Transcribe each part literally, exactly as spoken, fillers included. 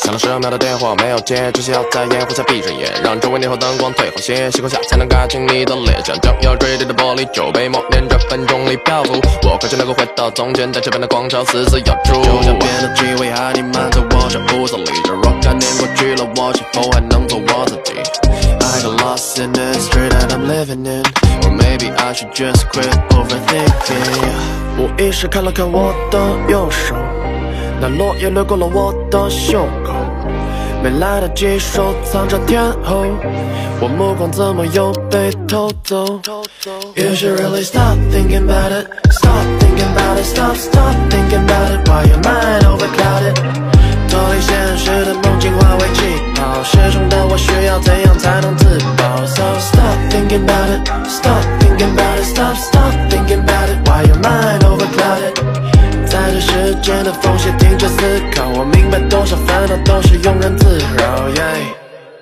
响了十秒的电话没有接，只需要在烟雾下闭着眼，让周围霓虹灯光退后些，星空下才能看清你的脸，像将要坠地的玻璃酒杯，默念着分钟里漂浮。我渴求能够回到从前，在这边的广场死死咬住，就像变得机会和你漫在我小屋子里，这若干年过去了，我是否还能做我自己 ？I got lost in the street that I'm living in, or maybe I should just quit overthinking. 无意识看了看我的右手，那落叶掠过了我的袖口，没来得及收藏着天后，我目光怎么又被偷走 ？You should really stop thinking about it, stop thinking about it, stop stop thinking about it. Why your mind overclouded? 脱离现实的梦境化为气泡，失重的我需要怎样才能自保 ？So stop thinking about it, stop thinking about it, stop stop thinking about it. Why your mind overclouded? 在这时间的缝隙停止思考，我明白多少烦恼都是庸人自扰。Yeah.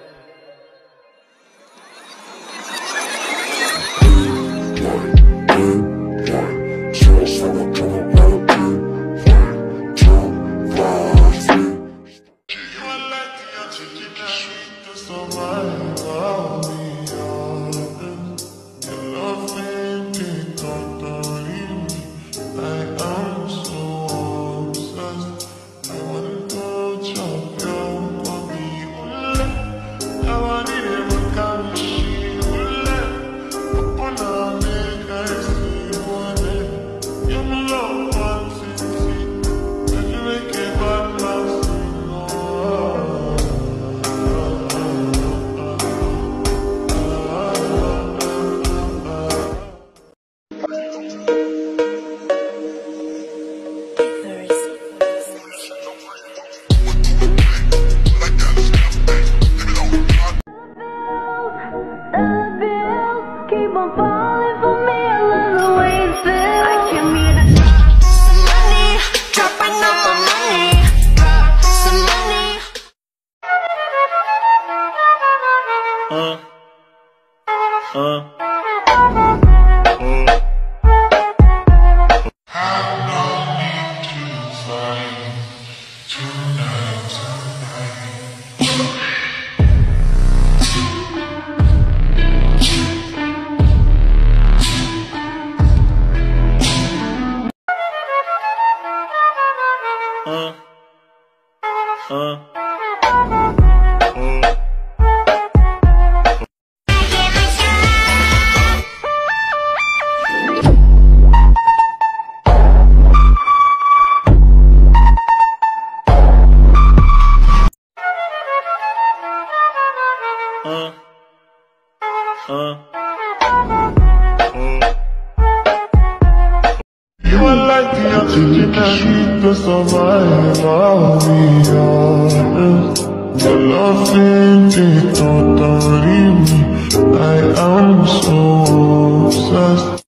Uh, uh. Uh, uh. Uh, uh. You are like the oxygen I need to survive. I'll be honest. Your love ain't it, don't leave me. I am so obsessed.